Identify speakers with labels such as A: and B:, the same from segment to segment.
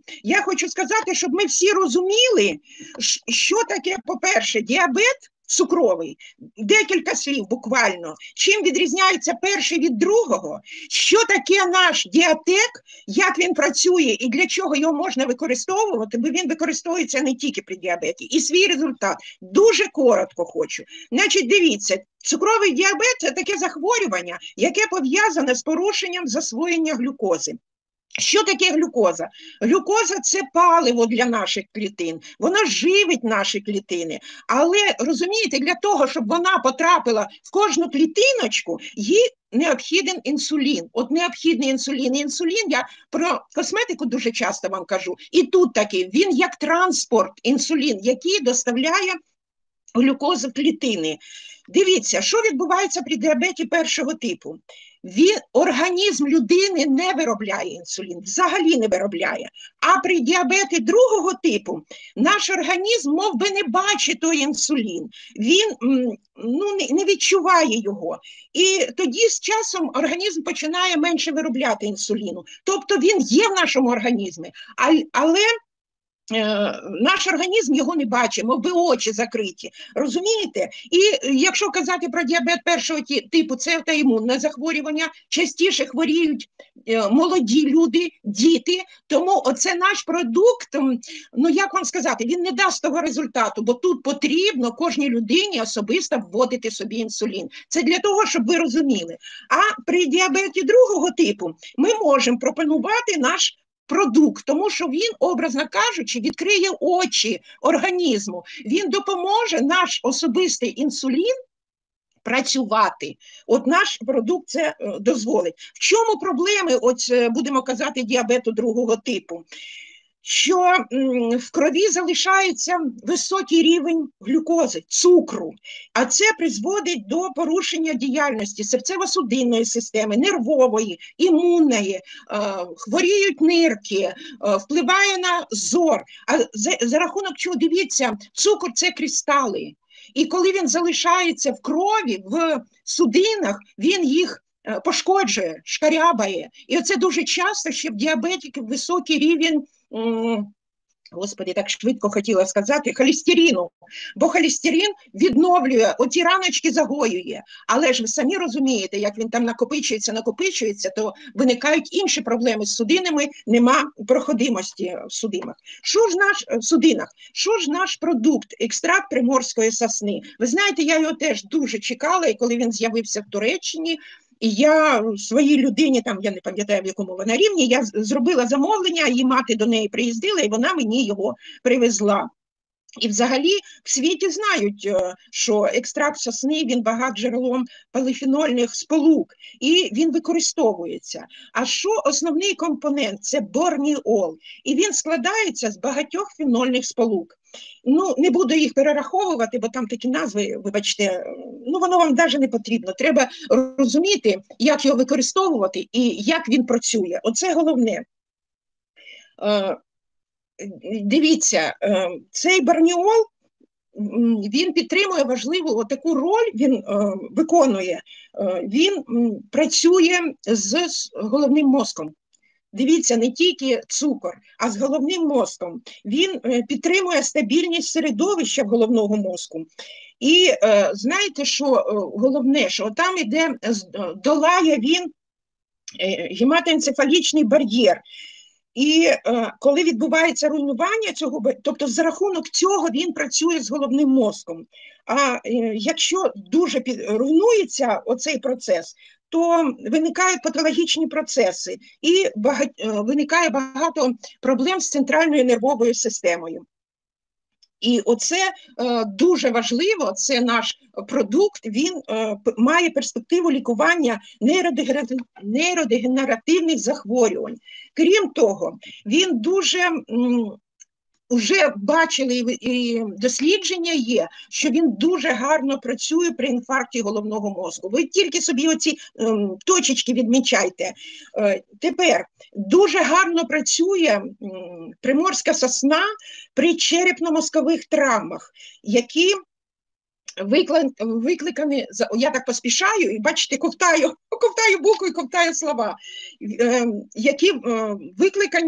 A: я хочу сказати, щоб ми всі розуміли, що таке, по-перше, діабет цукровий, декілька слів буквально, чим відрізняється перший від другого, що таке наш діатек, як він працює і для чого його можна використовувати, бо він використовується не тільки при діабеті, і свій результат. Дуже коротко хочу. Значить, дивіться, цукровий діабет – це таке захворювання, яке пов'язане з порушенням засвоєння глюкози. Що таке глюкоза? Глюкоза – це паливо для наших клітин, вона живить наші клітини. Але, розумієте, для того, щоб вона потрапила в кожну клітиночку, їй необхіден інсулін. От необхідний інсулін. Інсулін, я про косметику дуже часто вам кажу, і тут такий, він як транспорт, інсулін, який доставляє глюкозу в клітини. Дивіться, що відбувається при діабеті першого типу. Організм людини не виробляє інсулін, взагалі не виробляє. А при діабеті другого типу наш організм мов би не бачить той інсулін, він не відчуває його. І тоді з часом організм починає менше виробляти інсуліну. Тобто він є в нашому організмі, але наш організм його не бачить, мов би очі закриті, розумієте? І якщо казати про діабет першого типу, це автоімунне захворювання, частіше хворіють молоді люди, діти, тому оце наш продукт, як вам сказати, він не дасть того результату, бо тут потрібно кожній людині особисто вводити собі інсулін. Це для того, щоб ви розуміли. А при діабеті другого типу ми можемо пропонувати наш продукт, тому що він, образно кажучи, відкриє очі організму. Він допоможе наш особистий інсулін працювати. От наш продукт це дозволить. В чому проблеми, будемо казати, діабету другого типу? Що в крові залишається високий рівень глюкози, цукру, а це призводить до порушення діяльності серцево-судинної системи, нервової, імунної, хворіють нирки, впливає на зор. А за рахунок чого, дивіться, цукор – це кристали. І коли він залишається в крові, в судинах, він їх пошкоджує, шкарябає. І оце дуже часто ще в діабетиків високий рівень, Господи, так швидко хотіла сказати, холестерину. Бо холестерин відновлює, оці раночки загоює. Але ж ви самі розумієте, як він там накопичується, то виникають інші проблеми з судинами, нема проходимості в судинах. Що ж наш продукт, екстракт приморської сосни? Ви знаєте, я його теж дуже чекала, і коли він з'явився в Туреччині, і я своїй людині, там я не пам'ятаю в якому вона рівні, я зробила замовлення, її мати до неї приїздила, і вона мені його привезла. І взагалі в світі знають, що екстракт сосни, він багат джерелом поліфенольних сполук, і він використовується. А що основний компонент? Це борніол, і він складається з багатьох фенольних сполук. Не буду їх перераховувати, бо там такі назви, вибачте, воно вам навіть не потрібно. Треба розуміти, як його використовувати і як він працює. Оце головне. Дивіться, цей борніол, він підтримує важливу таку роль, він виконує, він працює з головним мозком. Дивіться, не тільки цукор, а з головним мозком. Він підтримує стабільність середовища головного мозку. І знаєте, що головне, що там долає він гематоенцефалічний бар'єр. І коли відбувається руйнування цього, тобто за рахунок цього він працює з головним мозком. А якщо дуже руйнується оцей процес, то виникають патологічні процеси і виникає багато проблем з центральною нервовою системою. І оце дуже важливо, це наш продукт, він має перспективу лікування нейродегенеративних захворювань. Крім того, він дуже, вже бачили і дослідження є, що він дуже гарно працює при інфаркті головного мозку. Ви тільки собі оці точечки відмічайте. Тепер дуже гарно працює приморська сосна при черепно-мозкових травмах, які викликані, я так поспішаю, і бачите, ковтаю букви і ковтаю слова, які викликані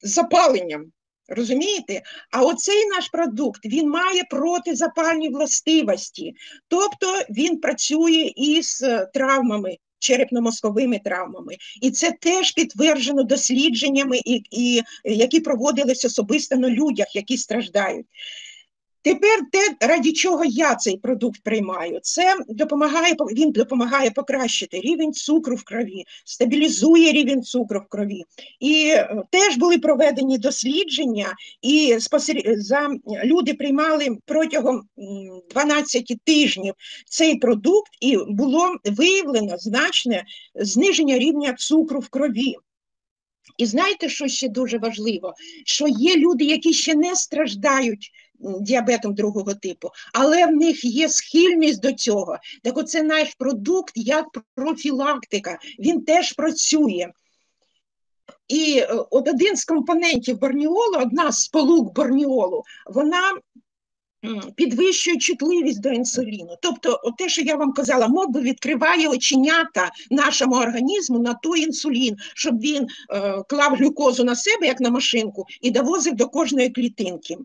A: запаленням. Розумієте? А оцей наш продукт, він має протизапальні властивості. Тобто він працює із травмами, черепно-мозковими травмами. І це теж підтверджено дослідженнями, які проводились особисто на людях, які страждають. Тепер те, раді чого я цей продукт приймаю, він допомагає покращити рівень цукру в крові, стабілізує рівень цукру в крові. І теж були проведені дослідження, і люди приймали протягом 12 тижнів цей продукт, і було виявлено значне зниження рівня цукру в крові. І знаєте, що ще дуже важливо? Що є люди, які ще не страждають діабетом другого типу, але в них є схильність до цього. Так оце наш продукт як профілактика, він теж працює. І от один з компонентів борніолу, одна з сполук борніолу, вона підвищує чутливість до інсуліну. Тобто, те, що я вам казала, мов відкриває оченята нашому організму на той інсулін, щоб він клав глюкозу на себе, як на машинку, і довозив до кожної клітинки.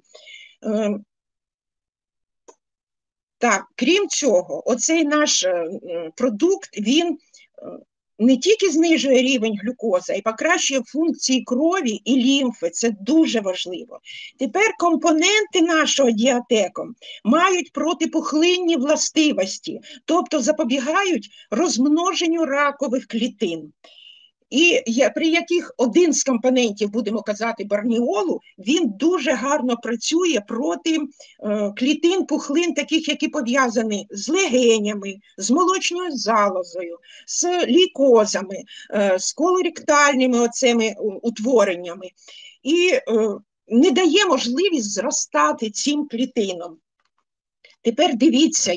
A: Так, крім цього, оцей наш продукт, він не тільки знижує рівень глюкози, а й покращує функції крові і лімфи. Це дуже важливо. Тепер компоненти нашого діатеку мають протипухлинні властивості, тобто запобігають розмноженню ракових клітин. І при яких один з компонентів, будемо казати, борніолу, він дуже гарно працює проти клітин, пухлин, таких, які пов'язані з легенями, з молочною залозою, з лейкозами, з колоректальними оцими утвореннями. І не дає можливість зростати цим клітинам. Тепер дивіться,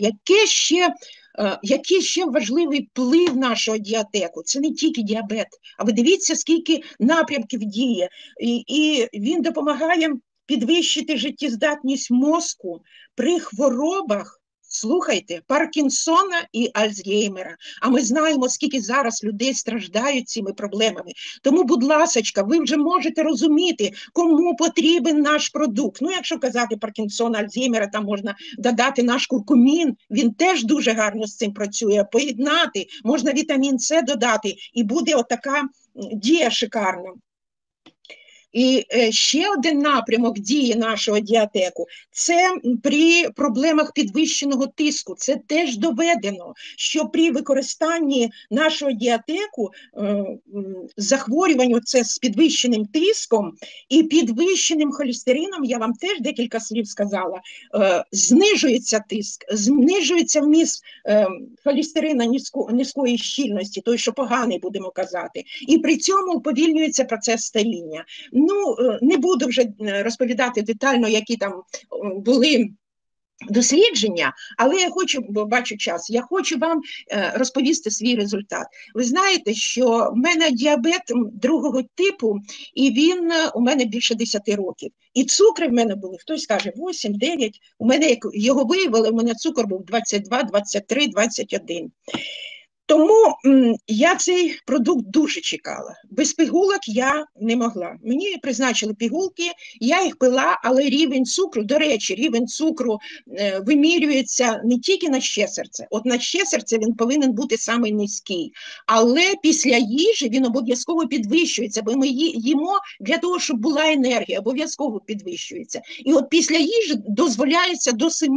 A: який ще важливий вплив нашого діатеку. Це не тільки діабет, а ви дивіться, скільки напрямків діє. І він допомагає підвищити життєздатність мозку при хворобах, слухайте, Паркінсона і Альцгеймера. А ми знаємо, скільки зараз людей страждають цими проблемами. Тому, будь ласочка, ви вже можете розуміти, кому потрібен наш продукт. Ну, якщо казати Паркінсона, Альцгеймера, там можна додати наш куркумін, він теж дуже гарно з цим працює, поєднати, можна вітамін С додати, і буде отака дія шикарна. І ще один напрямок дії нашого діатеку – це при проблемах підвищеного тиску. Це теж доведено, що при використанні нашого діатеку захворювання це з підвищеним тиском і підвищеним холестерином, я вам теж декілька слів сказала, знижується тиск, знижується вміст холестерина низької щільності, той, що поганий, будемо казати, і при цьому уповільнюється процес старіння. Ну, не буду вже розповідати детально, які там були дослідження, але я хочу, бо бачу час, я хочу вам розповісти свій результат. Ви знаєте, що в мене діабет другого типу, і він у мене більше 10 років. І цукри в мене були, хтось каже 8, 9, у мене, як його виявили, у мене цукор був 22, 23, 21. Тому я цей продукт дуже чекала. Без пігулок я не могла. Мені призначили пігулки, я їх пила, але рівень цукру, до речі, рівень цукру вимірюється не тільки на щесерце. От на щесерце він повинен бути самий низький. Але після їжі він обов'язково підвищується, бо ми їмо для того, щоб була енергія, обов'язково підвищується. І от після їжі дозволяється до 7.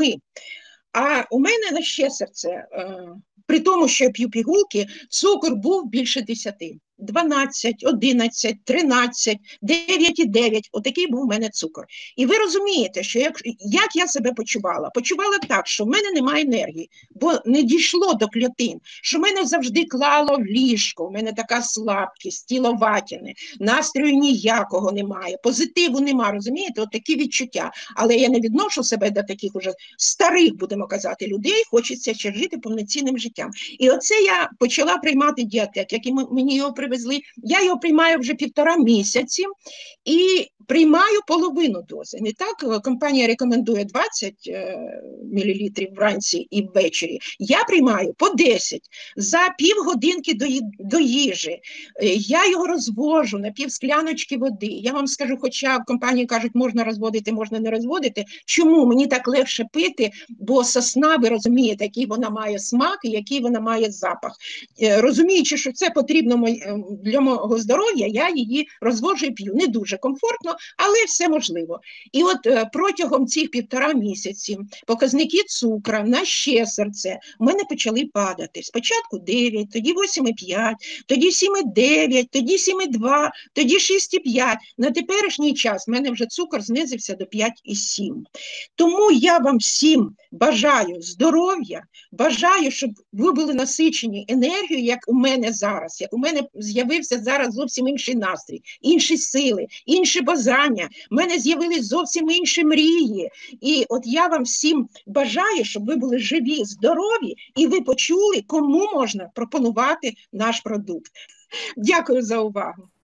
A: А у мене на щесерце, при тому, що я п'ю пігулки, цукор був більше 10. 12, 11, 13, 9,9. Отакий був у мене цукор. І ви розумієте, що як я себе почувала? Почувала так, що в мене немає енергії, бо не дійшло до клітин, що мене завжди клало в ліжко, у мене така слабкість, тіло ватяне, настрою ніякого немає, позитиву немає, розумієте? От такі відчуття. Але я не відношу себе до таких уже старих, будемо казати, людей, хочеться ще жити повноцінним життям. І оце я почала приймати діатет, який мені його привезли. Я його приймаю вже 1,5 місяці, і приймаю половину дози. Не так, компанія рекомендує 20 мл вранці і ввечері. Я приймаю по 10 за півгодинки до їжі. Я його розвожу на півскляночки води. Я вам скажу, хоча в компанії кажуть, можна розводити, можна не розводити. Чому? Мені так легше пити, бо сосна, ви розумієте, який вона має смак і який вона має запах. Розуміючи, що це потрібно для мого здоров'я, я її розводжу і п'ю. Не дуже комфортно, але все можливо. І от протягом цих 1,5 місяці показники цукру на ще серце у мене почали падати. Спочатку 9, тоді 8,5, тоді 7,9, тоді 7,2, тоді 6,5. На теперішній час в мене вже цукор знизився до 5,7. Тому я вам всім бажаю здоров'я, бажаю, щоб ви були насичені енергією, як у мене зараз, як у мене з'явився зараз зовсім інший настрій, інші сили, інші бажання, в мене з'явились зовсім інші мрії. І от я вам всім бажаю, щоб ви були живі, здорові, і ви почули, кому можна пропонувати наш продукт. Дякую за увагу.